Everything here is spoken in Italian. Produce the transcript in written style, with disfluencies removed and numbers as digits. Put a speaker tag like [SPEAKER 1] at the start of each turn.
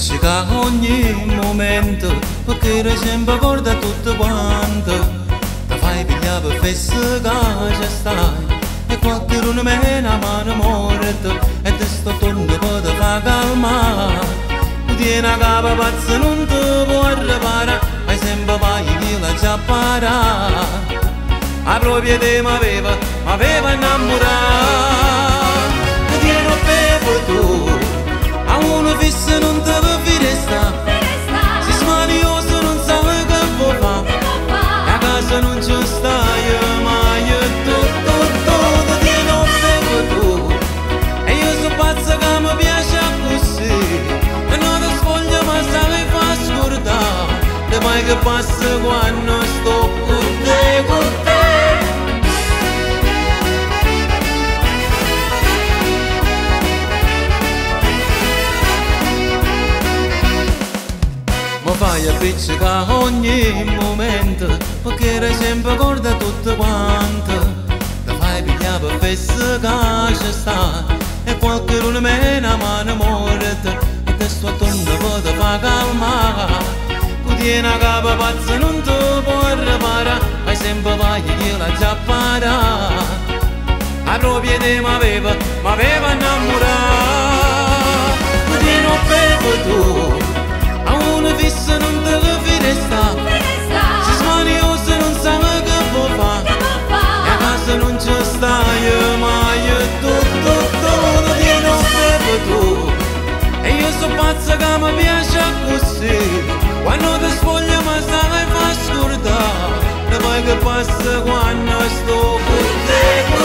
[SPEAKER 1] appiccica ogni momento, perché ero sempre corda tutto quanto. Ti fai pigliare per festa che ci stai, e qualcuno me la mano morta, e te sto torno per te fa calmare. Tu tieni a capo pazzo non ti può riparare, hai sempre vai che la già parà. A proprietà m'aveva innamorato. Tu tieni a bevo tu, a uno fisso non te devi restare. Si smanioso non sai che può fare, e a casa non ci stai mai. Tu tieni a bevo tu, e io sono pazzo che mi piace così. E non ti sfoglia ma sai fa scordare, te mai che passa quando sto con te, con te. Mi fai appiccicare ogni momento, perché eri sempre corda tutto quanto. Ti fai pigliare per festa che ci sta, e qualcuno me la mano morta, e te sto attorno per te fa calmare. Tu tieni a capo pazzo non ti può riparare, hai sempre vai che la già parà. A proprietà m'aveva innamorato. Tu tieni a bevo tu, a uno fisso non te devi restare. Si smanioso non sai che può fare, e a casa non ci stai mai. Tu tieni a bevo tu, e io sono pazzo che mi piace così. Quando ti sfoglia ma sai fa scordare, e poi che passa quando sto con te.